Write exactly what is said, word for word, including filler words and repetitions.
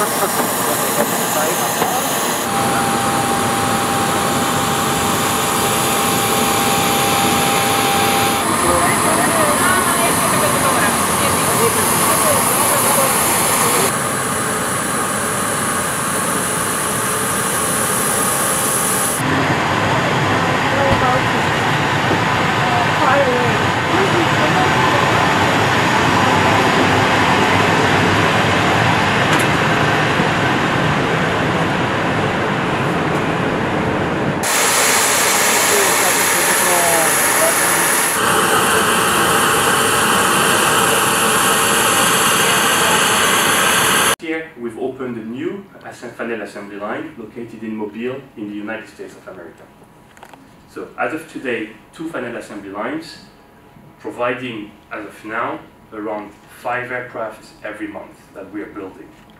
Here we've opened a new final assembly line located in Mobile in the United States of America. So as of today, two final assembly lines providing, as of now, around five aircraft every month that we are building.